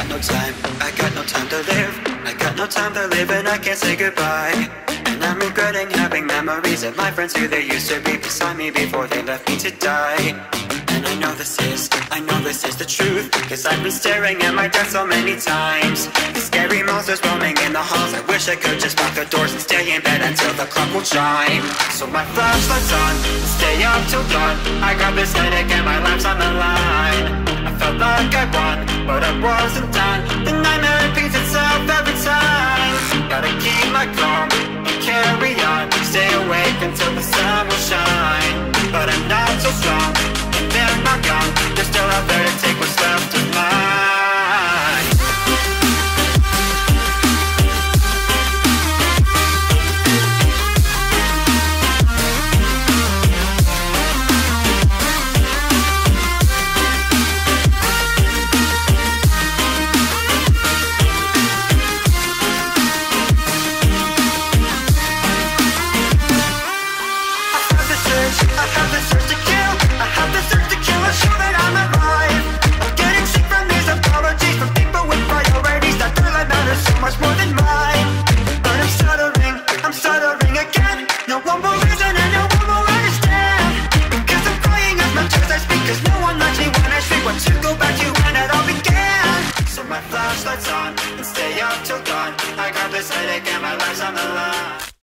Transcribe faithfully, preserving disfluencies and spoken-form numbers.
got no time, I got no time to live. I got no time to live and I can't say goodbye. And I'm regretting having memories of my friends who they used to be beside me before they left me to die. And I know this is, I know this is the truth, cause I've been staring at my death so many times. The scary monsters roaming in the halls, I wish I could just lock the doors and stay in bed until the clock will chime. So my flashlight's on, stay up till dawn. I got this headache and my life's on the line. I felt like I won, but I wasn't done. The nightmare repeats itself every time. Gotta keep my calm and carry on. Stay awake until the sun will shine. But I'm not so strong, and they're not gone. They're still out there to take what's left of mine. I have this urge to kill, I have this urge to kill, I show that I'm alive. I'm getting sick from these apologies from people with priorities that their life matters so much more than mine. But I'm stuttering, I'm stuttering again. No one will listen and no one will understand. Because I'm crying as much as I speak, cause no one likes me when I speak. Want to go back to when it all began. So my flashlight's on and stay up till dawn. I got this headache and my life's on the line.